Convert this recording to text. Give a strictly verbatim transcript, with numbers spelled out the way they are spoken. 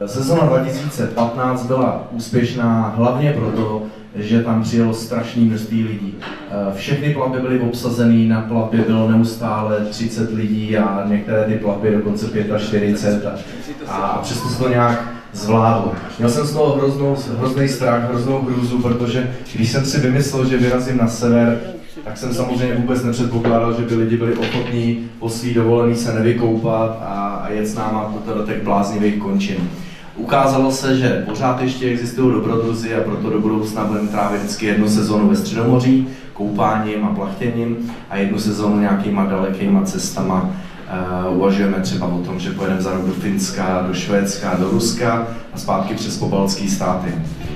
Sezona dva tisíce patnáct byla úspěšná hlavně proto, že tam přijelo strašné množství lidí. Všechny plavby byly obsazené, na plavbě bylo neustále třicet lidí a některé ty plavby dokonce čtyřicet pět a, a přesto se to nějak zvládlo. Měl jsem z toho hroznou, hrozný strach, hroznou hrůzu, protože když jsem si vymyslel, že vyrazím na sever, tak jsem samozřejmě vůbec nepředpokládal, že by lidi byli ochotní po svý dovolený se nevykoupat a, a jet s náma do těch bláznivých končin. Ukázalo se, že pořád ještě existují dobrodruzi a proto do budoucna budeme trávit vždycky jednu sezonu ve Středomoří, koupáním a plachtěním a jednu sezonu nějakýma dalekýma cestama. Uh, uvažujeme třeba o tom, že pojedeme za rok do Finska, do Švédska, do Ruska a zpátky přes pobaltské státy.